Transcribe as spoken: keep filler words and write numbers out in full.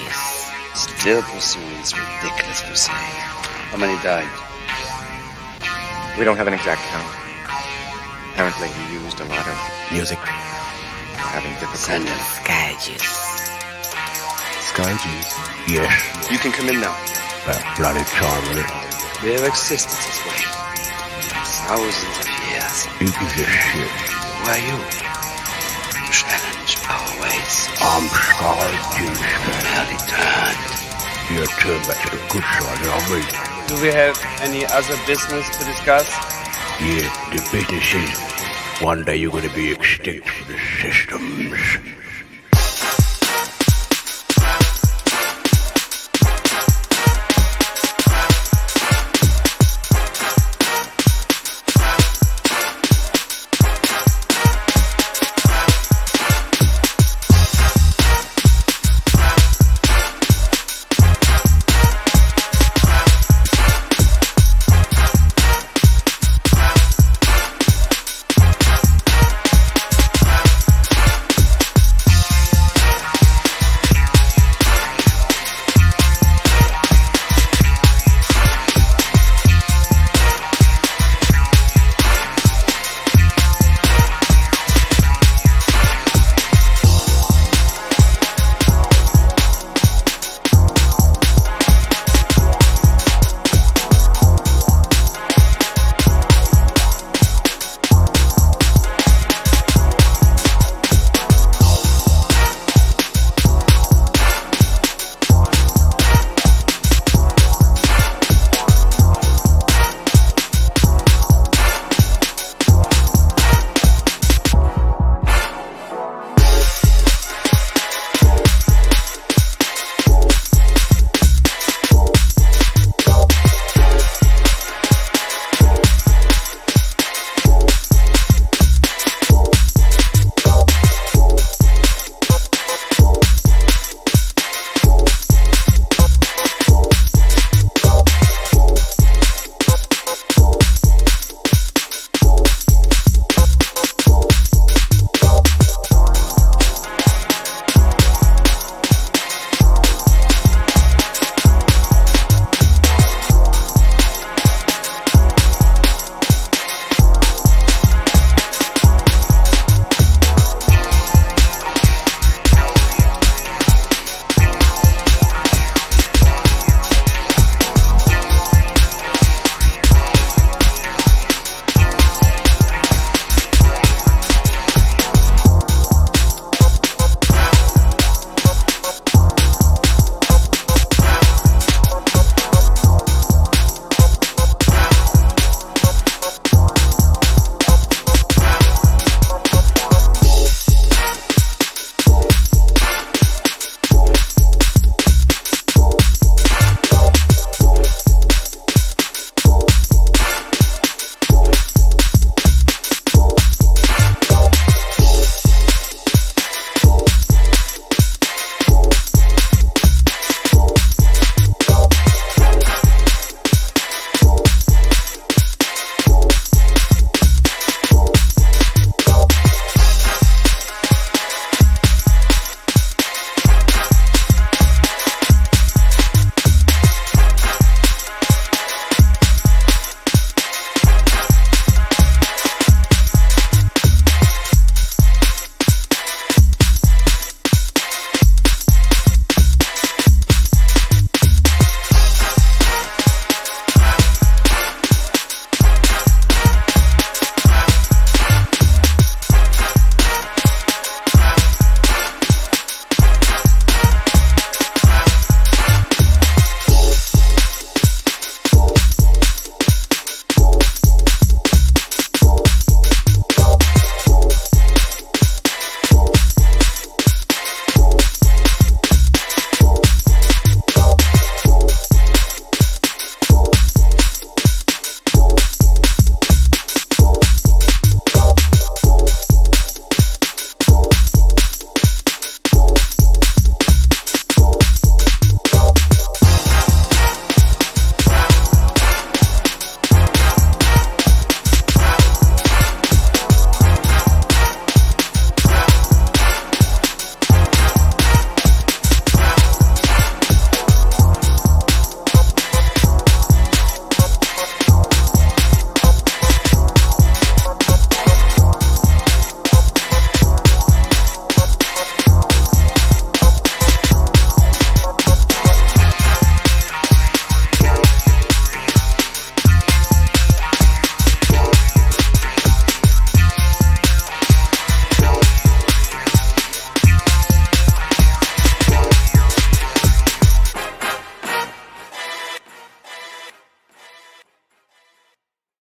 Scages. Still pursuing this ridiculous crusade. How many died? We don't have an exact count. Apparently he used a lot of music. Having difficulty. Scages. Scages? Yes. You can come in now. That bloody charmer. We have existed this way. Thousands of years. Who gives a shit? Who are you? To challenge our ways. I'm Scarlet Juice. Merely turned. You're turned back to the good side, aren't we? Do we have any other business to discuss? Yeah, the business is one day you're going to be extinct for the systems.